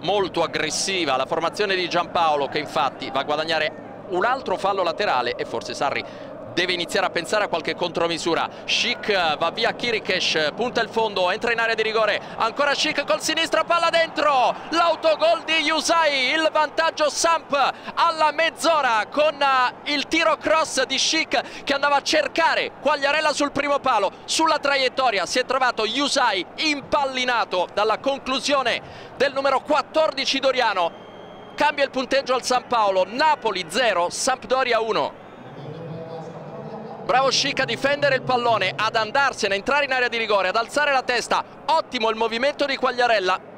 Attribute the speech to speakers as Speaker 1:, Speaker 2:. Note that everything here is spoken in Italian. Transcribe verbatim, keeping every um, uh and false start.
Speaker 1: molto aggressiva la formazione di Giampaolo, che infatti va a guadagnare un altro fallo laterale e forse Sarri deve iniziare a pensare a qualche contromisura. Schick va via Chirichesh, punta il fondo, entra in area di rigore, ancora Schick col sinistro, palla dentro, l'autogol di Yusai, il vantaggio Samp alla mezz'ora con il tiro cross di Schick che andava a cercare Quagliarella sul primo palo. Sulla traiettoria si è trovato Yusai impallinato dalla conclusione del numero quattordici Doriano. Cambia il punteggio al San Paolo, Napoli zero, Sampdoria uno. Bravo Schick a difendere il pallone, ad andarsene, a entrare in area di rigore, ad alzare la testa. Ottimo il movimento di Quagliarella.